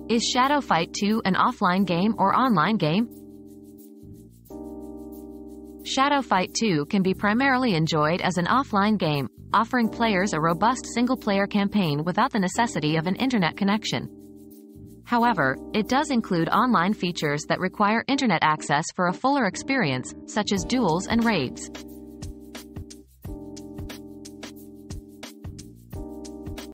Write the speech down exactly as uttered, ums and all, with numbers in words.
Is Shadow Fight two an offline game or online game? Shadow Fight two can be primarily enjoyed as an offline game, offering players a robust single-player campaign without the necessity of an internet connection. However, it does include online features that require internet access for a fuller experience, such as duels and raids.